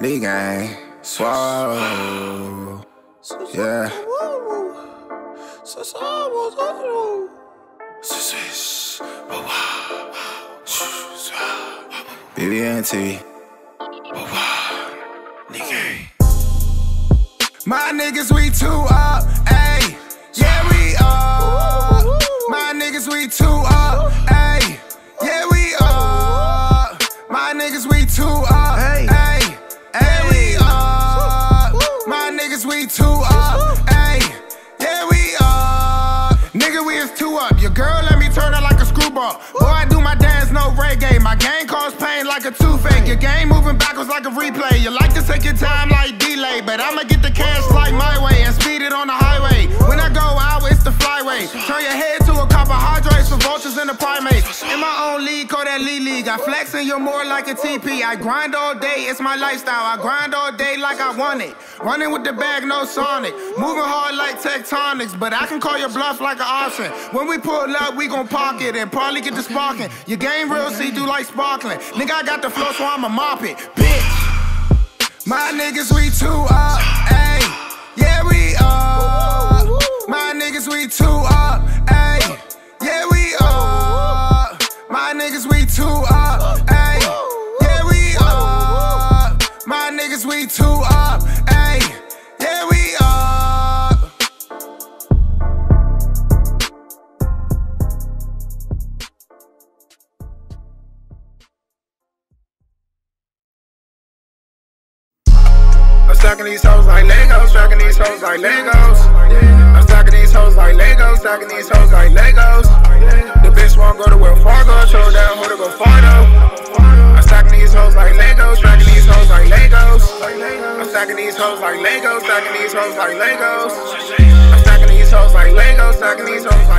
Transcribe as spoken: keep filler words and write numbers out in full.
Lee gang, swallow, yeah. B B N T, my niggas, we too up, ayy. Yeah, we up. My niggas, we too up, ayy. Yeah, we up. My niggas, we too up, ayy. Yeah, we up. My niggas, we too up, ayy. Yeah, we up. Nigga, we is too up. Your girl let me turn her like a screwball. Boy, I do my dance, no reggae. My game cause pain like a toothache. Your game moving backwards like a replay. You like to take your time like delay, but I'ma get the cash like my way and speed it on the highway. When I go out, it's the flyway. Turn your head to a carbohydrates for vultures and the primates. In my own league, call that Lee League. I flex and you're more like a T P. I grind all day, it's my lifestyle. I grind all day like I want it. Running with the bag, no Sonic. Moving hard like tectonics, but I can call your bluff like an option. When we pull up, we gon' park it and probably get the sparking. Your game real see-through like sparkling. Nigga, I got the flow, so I'ma mop it, bitch. My niggas, we too up, ayy. Yeah, we up. My niggas, we too up, ayy. Yeah, we up. My niggas, we too up, ayy. Yeah, we up. My niggas, we too up, ayy. Yeah, we up. I'm stacking these hoes like Legos, stacking these hoes like Legos. I'm stacking these hoes like Legos, stacking these hoes like Legos. The bitch won't go to Wells Fargo, show down who to go Fardo. I'm stacking these hoes like Legos, stacking these hoes like Legos. I'm stacking these hoes like Legos, stacking these hoes like Legos. I'm stacking these hoes like Legos, stacking these hoes like